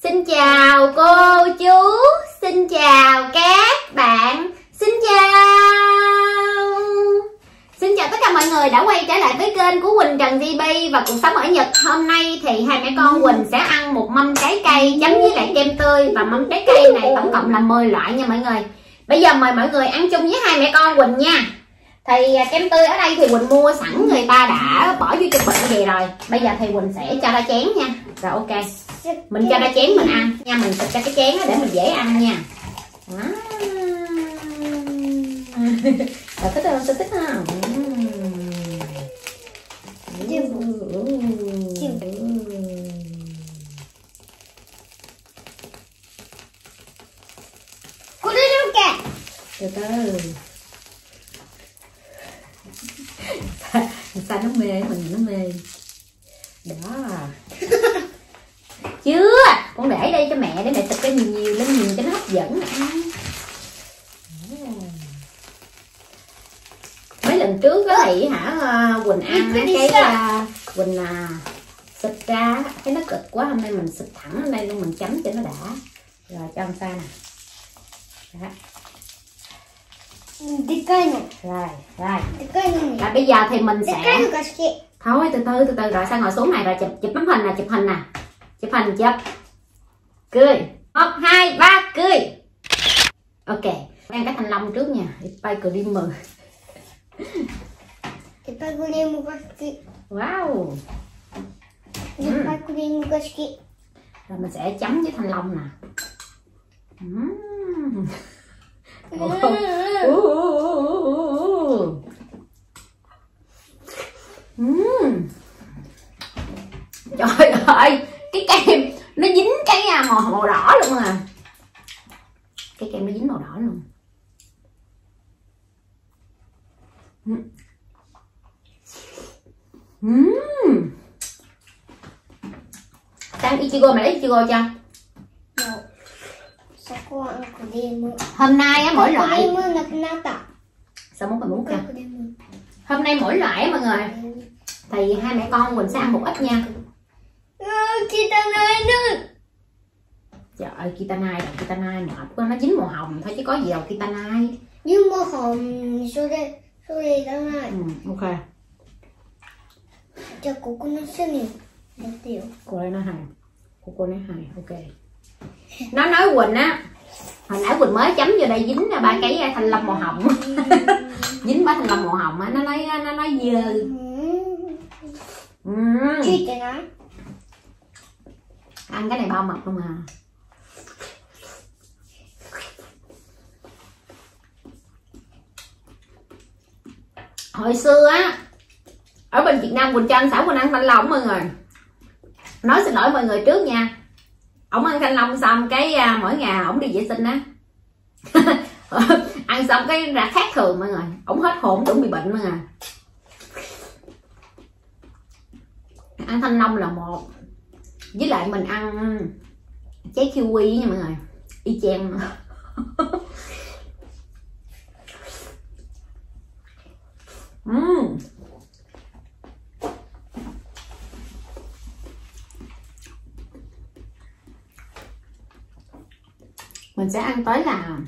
Xin chào cô chú, xin chào các bạn, xin chào tất cả mọi người đã quay trở lại với kênh của Quỳnh Trần GB và cuộc sống ở Nhật. Hôm nay thì hai mẹ con Quỳnh sẽ ăn một mâm trái cây chấm với lại kem tươi, và mâm trái cây này tổng cộng là 10 loại nha mọi người. Bây giờ mời mọi người ăn chung với hai mẹ con Quỳnh nha. Thì kem tươi ở đây thì Quỳnh mua sẵn, người ta đã bỏ vô trong bịch vậy rồi. Bây giờ thì Quỳnh sẽ cho ra chén nha. Rồi ok, mình cho ra chén mình ăn nha, mình xịt ra cái chén đó để mình dễ ăn nha. Rồi thích không? Tôi thích không? Từ từ. Sao nó mê, mình nó mê. Đó. Chưa, con để đây cho mẹ, để mẹ xịt cái nhiều lên nhìn cho nó hấp dẫn ăn. Mấy lần trước đó thì Quỳnh ăn cái Quỳnh xịt ra thấy nó cực quá, hôm nay mình xịt thẳng lên đây luôn, mình chấm cho nó đã. Rồi cho ăn xa nè. Đó. Rồi. Rồi bây giờ thì mình sẽ thôi từ từ rồi sang ngồi xuống này, rồi chụp tấm hình nè, chụp chụp cười 1 2 3 cười. Ok, ăn cái thanh long trước nha. Wow. Rồi mình sẽ chấm với thanh long nè. Trời ơi, cái kem nó dính cái màu đỏ luôn à. Cái kem nó dính màu đỏ luôn. Đang Ichigo, mày lấy Ichigo cho. Hôm nay á mỗi loại. Sao muốn muốn kìa. Hôm nay mỗi loại á mọi người. Thì hai mẹ con mình sẽ ăn một ít nha. Trời ơi, Kitanai mệt quá, nó dính màu hồng thôi chứ có gì đâu Kitanai. Nhưng màu hồng ok. Cho cô nó sẽ nhiều. Cô đây nó hài. Cô nói hài, ok. Nó nói Quỳnh á, hồi nãy Quỳnh mới chấm vô đây dính ra 3 cái thanh long màu hồng. Dính 3 thanh long màu hồng á, nó nói dơ. Ăn cái này bao mật luôn mà. Hồi xưa á, ở bên Việt Nam Quỳnh cho anh Xảo Quỳnh ăn thanh long mọi người. Nói xin lỗi mọi người trước nha. Ổng ăn thanh long xong cái mỗi ngày ổng đi vệ sinh á. Ăn xong cái ra khác thường mọi người. Ổng hết hồn, ổng bị bệnh mọi người. Ăn thanh long là một. Với lại mình ăn trái kiwi nha mọi người. Y chang. Mình sẽ ăn tới là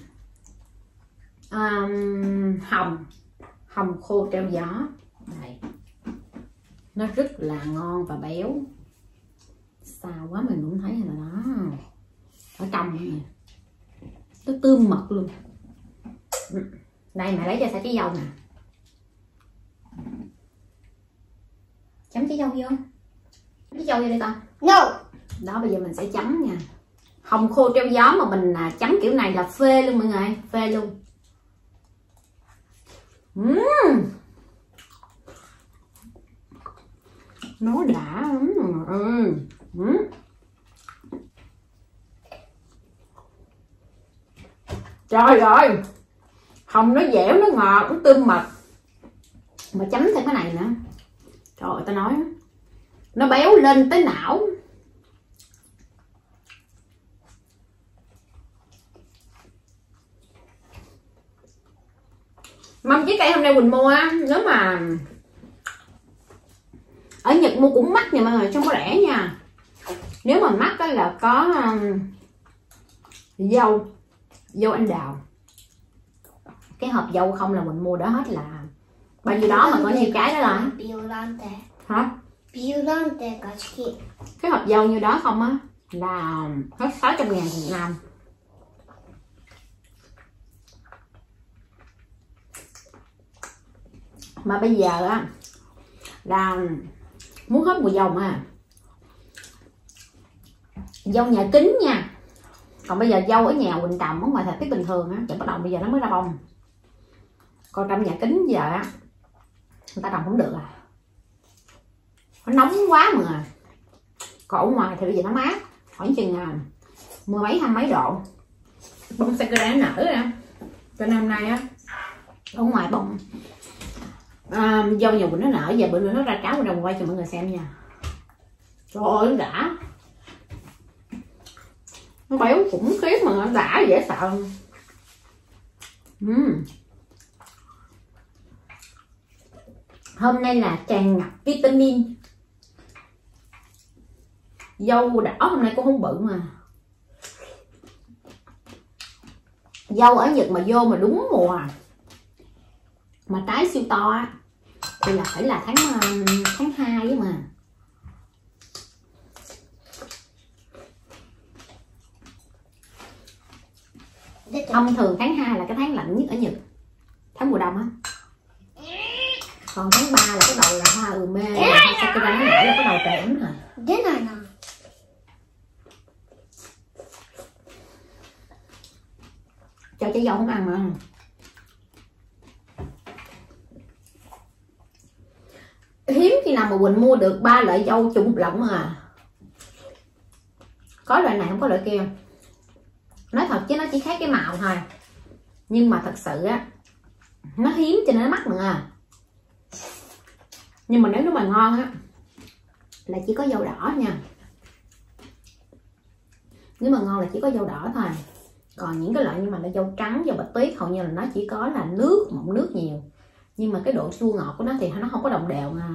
hồng khô treo gió này, nó rất là ngon và béo. Sao quá mình cũng thấy là đó ở trong này nó tươm mật luôn. Đây mẹ lấy cho xả trái dâu nè, chấm trái dâu vô, trái dâu vô đây con. No. Đó, bây giờ mình sẽ chấm nha. Hồng khô treo gió mà mình chấm kiểu này là phê luôn mọi người, phê luôn. Nó đã lắm rồi. Trời ơi, hồng nó dẻo, nó ngọt, nó tươm mật, mà chấm thêm cái này nữa. Trời ơi, ta nói nó béo lên tới não. Mâm trái cây hôm nay Quỳnh mua á, nếu mà ở Nhật mua cũng mắc nha mọi người, không có rẻ nha. Nếu mà mắc đó là có dâu anh đào. Cái hộp dâu không là mình mua đó hết là bao nhiêu đó mà có nhiều cái đó là hả? Cái hộp dâu như đó không á là hết 600.000 Việt Nam. Mà bây giờ á là muốn hết mùa dâu mà dâu nhà kính nha. Còn bây giờ dâu ở nhà Quỳnh trồng ở ngoài thời tiết bình thường á, chẳng bắt đầu bây giờ nó mới ra bông. Còn trong nhà kính giờ á người ta trồng không được à, nó nóng quá mà. Còn ở ngoài thì bây giờ nó mát, khoảng chừng mười mấy 20 mấy độ, bông sakura nở ra. Cho năm nay á ở ngoài bông dâu nhà Quỳnh nó nở, giờ bữa nữa nó ra trái đồng quay cho mọi người xem nha. Trời ơi nó đã, nó béo khủng khiếp mà nó đã dễ sợ. Hôm nay là tràn ngập vitamin. Dâu đỏ hôm nay cũng không bự mà. Dâu ở Nhật mà vô mà đúng mùa mà trái siêu to á thì là phải là tháng 2 ấy mà. Thông thường tháng 2 là cái tháng lạnh nhất ở Nhật, tháng mùa đông á. Còn tháng 3 là cái đầu là hoa mê, hoa sakura nó nở là cái đầu trời ấm rồi. Thế này nè. Cho trái dâu không ăn mà. Hiếm khi nào mà Quỳnh mua được 3 loại dâu chung một lọng mà. Có loại này không có loại kia. Nói thật chứ nó chỉ khác cái màu thôi. Nhưng mà thật sự á nó hiếm cho nên nó mắc mà. Nhưng mà nếu nó mà ngon á là chỉ có dâu đỏ nha. Nếu mà ngon là chỉ có dâu đỏ thôi. Còn những cái loại như mà là dâu trắng, dâu bạch tuyết hầu như là nó chỉ có là nước, mọng nước nhiều. Nhưng mà cái độ chua ngọt của nó thì nó không có đồng đều nha.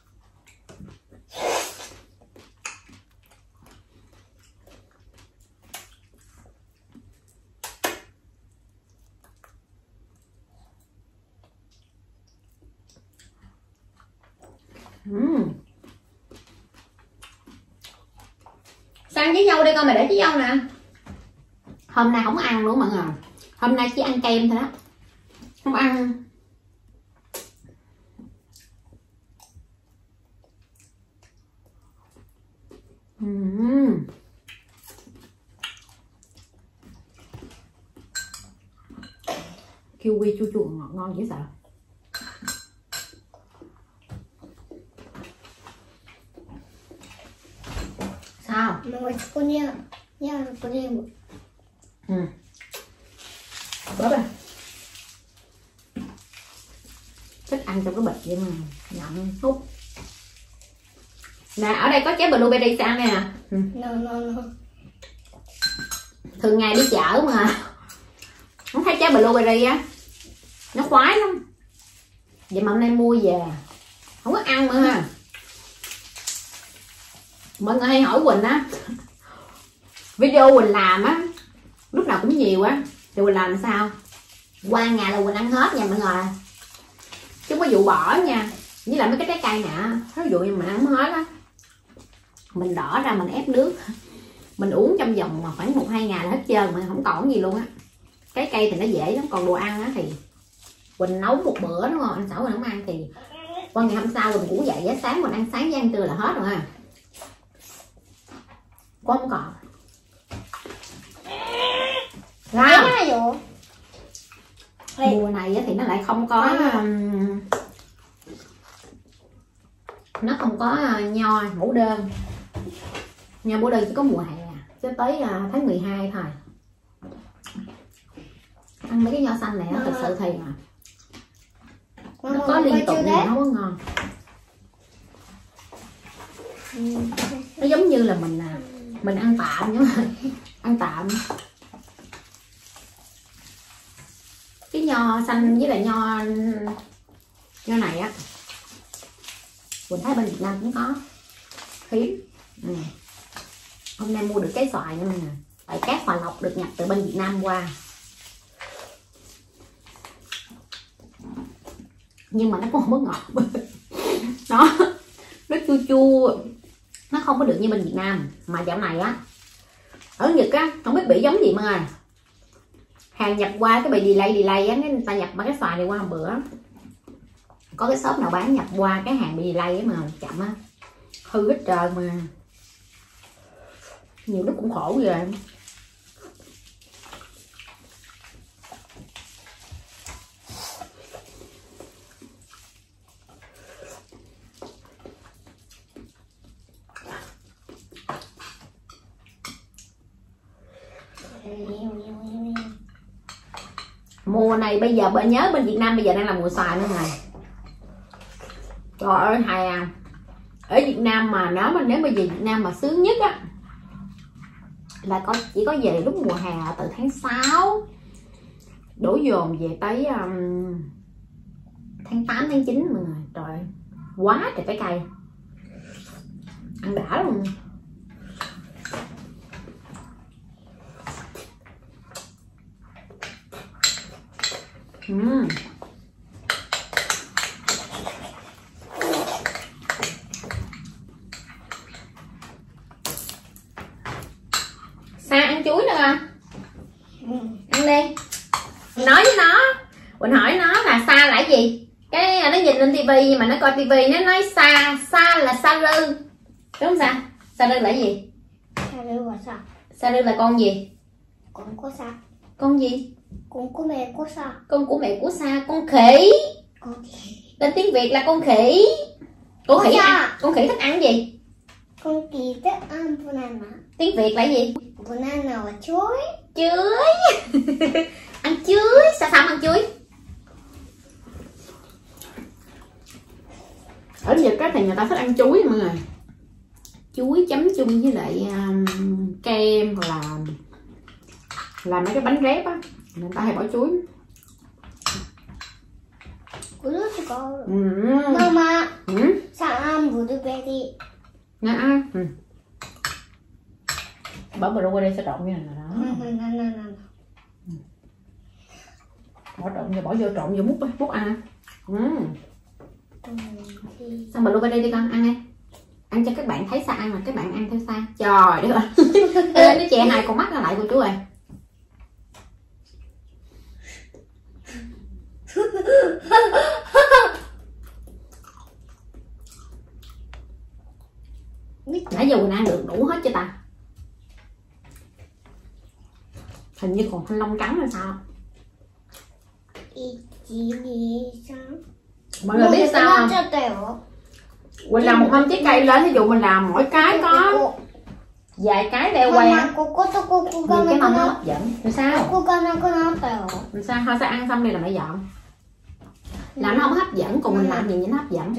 Sang với dâu đi con, mày để với dâu nè. Hôm nay không ăn luôn mọi người. Hôm nay chỉ ăn kem thôi đó, không ăn. Kiwi chua chua ngọt ngon dễ sợ. Sao? Bớt à. Thích ăn trong cái bịch vậy mà nhận hút. Nè ở đây có trái blueberry sang đây nè. Thường ngày đi chợ mà không thấy trái blueberry á, nó khoái lắm. Vậy mà hôm nay mua về không có ăn nữa ha. Mọi người hay hỏi Quỳnh á, video Quỳnh làm á lúc nào cũng nhiều á thì Quỳnh làm sao qua ngày là Quỳnh ăn hết nha mọi người, chứ không có vụ bỏ nha. Với lại mấy cái trái cây nè, ví dụ như mình ăn hết á, mình đỏ ra mình ép nước mình uống trong vòng mà khoảng 1-2 ngày là hết trơn mà không còn gì luôn á. Trái cây thì nó dễ lắm, còn đồ ăn á thì Quỳnh nấu một bữa đúng không, anh Sảo Quỳnh không ăn thì qua ngày hôm sau Quỳnh cũng vậy á, sáng mình ăn sáng với ăn trưa là hết rồi ha, không còn. Wow. Mùa này thì nó lại không có nó không có nho mẫu đơn. Nho mẫu đơn chỉ có mùa hè cho tới tháng 12 thôi. Ăn mấy cái nho xanh này nó thật sự thì mà nó có liên tục nhưng nó có ngon. Nó giống như là mình ăn tạm nhưng mà ăn tạm. Cái nho xanh với lại nho này á Quỳnh thấy bên Việt Nam cũng có hiếm. Hôm nay mua được trái xoài nữa nè, tại cát Hòa Lộc được nhập từ bên Việt Nam qua, nhưng mà nó cũng không có ngọt. nó chua chua, nó không có được như bên Việt Nam. Mà dạo này á ở Nhật á không biết bị giống gì mọi người, hàng nhập qua cái bị delay á, người ta nhập bằng cái xoài này qua một bữa, có cái shop nào bán nhập qua cái hàng bị delay á mà chậm á, hư hết trơn mà nhiều lúc cũng khổ vậy. Mùa này bây giờ nhớ bên Việt Nam bây giờ đang là mùa xoài nữa này. Trời ơi hài à, ở Việt Nam mà nếu mà về Việt Nam mà sướng nhất á là chỉ có về lúc mùa hè từ tháng 6 đổ dồn về tới tháng 8 tháng 9 mọi người. Trời ơi, quá trời trái cây, ăn đã luôn. Sa ăn chuối nữa không? Ăn đi. Mình nói với nó, mình hỏi nó là sa là gì, cái nó nhìn lên tivi mà nó coi tivi nó nói sa là sa rư, đúng không Sa? Sa rư là gì? Sa rư là sao? Sa rư là con gì? Con của Sa. Con gì? Con của mẹ của Sa. Con của mẹ của Sa, con khỉ. Con khỉ. Tên tiếng Việt là con khỉ. Con khỉ thích ăn gì? Con khỉ thích ăn banana. Tiếng Việt là gì? Banana là chuối. Chuối. Ăn chuối. Sao ăn chuối? Ở Nhật á thì người ta thích ăn chuối mọi người. Chuối chấm chung với lại kem hoặc là làm mấy cái bánh rép á, người ta hay bỏ chuối. Mama, sao ăn blueberry? Nè ăn. Bỏ blueberry sẽ trộn như này đó. Bỏ vô trộn vô múc ăn. Xong blueberry đi con, ăn đi. Ăn cho các bạn thấy Sa ăn là các bạn ăn theo Sa. Trời đất ơi. Nó che hai con mắt lại cô chú ơi. Nãy giờ mình ăn được đủ hết chưa ta? Hình như còn thanh long trắng hay sao? Mọi người biết sao không? Mình làm một mâm trái cây lên, ví dụ mình làm mỗi cái có vài cái đeo que, nhìn cái mâm nó hấp dẫn. Rồi sao? Rồi sao? Thôi Sa ăn xong đi là mẹ dọn. Làm nó không hấp dẫn, còn mình làm gì nó hấp dẫn.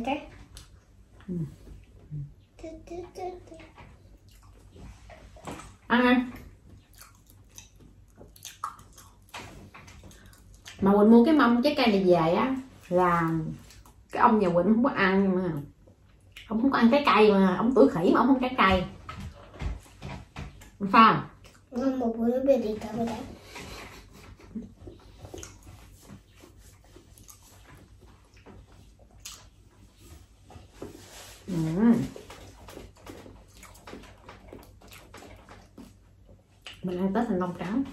Ăn đi. Mà Quỳnh mua cái mâm trái cây này về á là cái ông nhà Quỳnh không có ăn mà. Ông không có ăn trái cây mà, ông tuổi khỉ mà ông không trái cây. Sao? Một bữa về đi cả đấy. Mình ăn tới thành long trắng.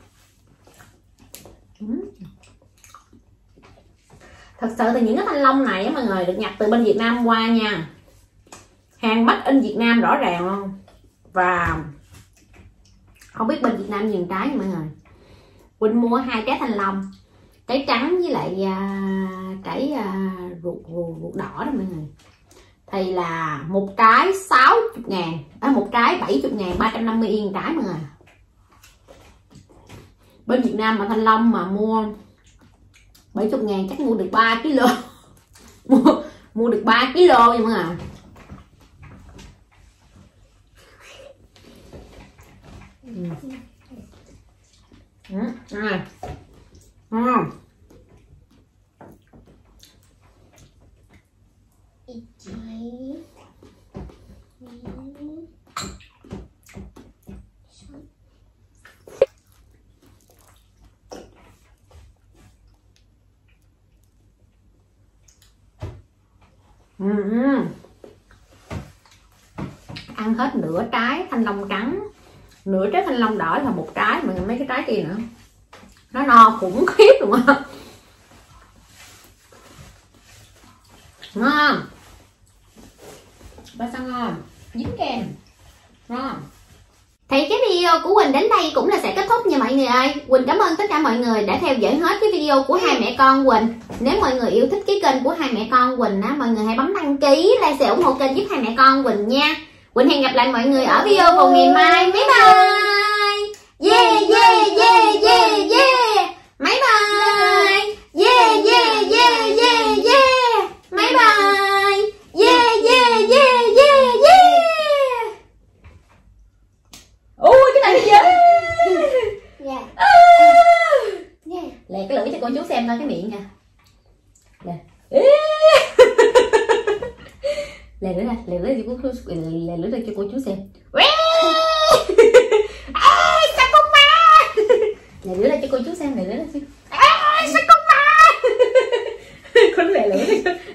Thật sự thì những cái thanh long này mọi người được nhập từ bên Việt Nam qua nha, hàng made in Việt Nam rõ ràng luôn. Và không biết bên Việt Nam nhiều trái mọi người. Quỳnh mua 2 trái thanh long, trái trắng với lại trái ruột đỏ đó mọi người, thì là một trái 60.000, một trái 70.000, 350 yên trái mọi người. Bên Việt Nam mà thanh long mà mua 70.000 chắc mua được 3 kg. mua được 3 kg vậy mọi người. Này. Ăn hết nửa trái thanh long trắng, nửa trái thanh long đỏ là một trái, mà mấy cái trái kia nữa. Nó no khủng khiếp luôn á. Ngon. Ba sao ngon, dính kem. Ngon. Thì cái video của Quỳnh đến đây cũng là sẽ kết thúc nha mọi người ơi. Quỳnh cảm ơn tất cả mọi người đã theo dõi hết cái video của hai mẹ con Quỳnh. Nếu mọi người yêu thích cái kênh của hai mẹ con Quỳnh á, mọi người hãy bấm đăng ký, like, share ủng hộ kênh giúp hai mẹ con Quỳnh nha. Quỳnh hẹn gặp lại mọi người ở video vào ngày mai. Bye bye. Yeah yeah yeah yeah yeah. Bye bye. Yeah yeah yeah yeah yeah. Bye bye. Yeah yeah yeah yeah yeah. Ôi cái này gì vậy? Lẹ cái lưỡi cho cô chú xem coi cái miệng nha. Lẹ. Lẹ lưỡi ra, lẹ lưỡi cho cô chú, lẹ lưỡi ra cho cô chú xem. Sao con ma? Lẹ lưỡi ra cho cô chú xem, lẹ lưỡi ra xem. Sao con ma? Con lẹ lưỡi ra.